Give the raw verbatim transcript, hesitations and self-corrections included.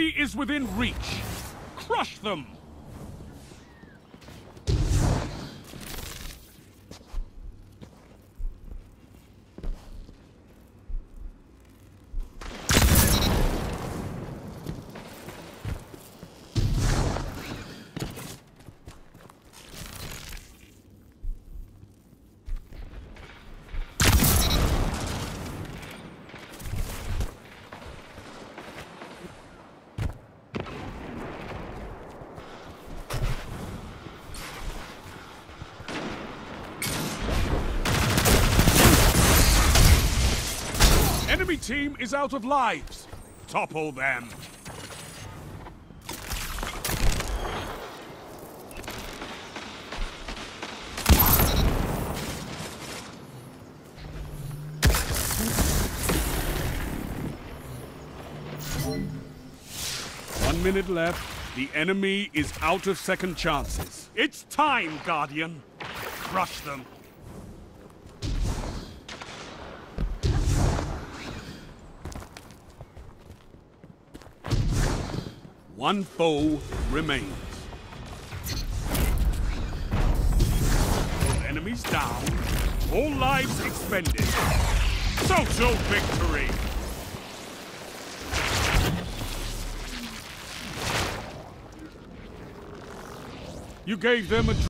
enemy is within reach. Crush them! Enemy team is out of lives. Topple them. One minute left. The enemy is out of second chances. It's time, Guardian. Crush them. One foe remains. All enemies down. All lives expended. Social victory! You gave them a